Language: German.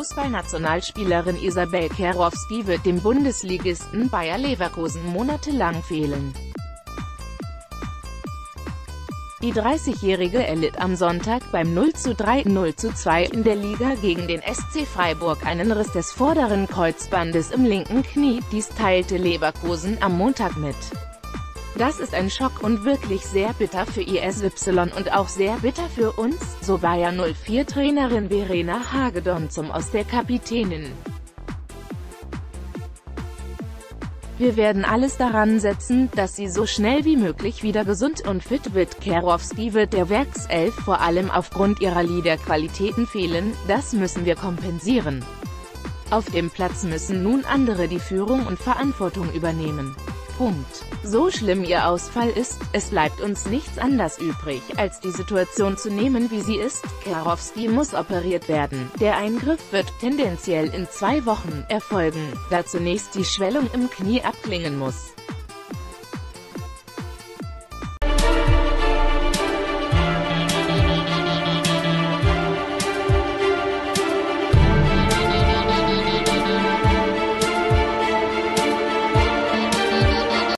Fußballnationalspielerin Isabel Kerowski wird dem Bundesligisten Bayer Leverkusen monatelang fehlen. Die 30-Jährige erlitt am Sonntag beim 0:3-0:2 in der Liga gegen den SC Freiburg einen Riss des vorderen Kreuzbandes im linken Knie, dies teilte Leverkusen am Montag mit. Das ist ein Schock und wirklich sehr bitter für ISY und auch sehr bitter für uns, so Bayer 04-Trainerin Verena Hagedorn aus der Kapitänin. Wir werden alles daran setzen, dass sie so schnell wie möglich wieder gesund und fit wird. Kerowski wird der Werkself vor allem aufgrund ihrer Leaderqualitäten fehlen, das müssen wir kompensieren. Auf dem Platz müssen nun andere die Führung und Verantwortung übernehmen. Punkt. So schlimm ihr Ausfall ist, es bleibt uns nichts anderes übrig, als die Situation zu nehmen, wie sie ist. Kerowski muss operiert werden. Der Eingriff wird tendenziell in 2 Wochen erfolgen, da zunächst die Schwellung im Knie abklingen muss.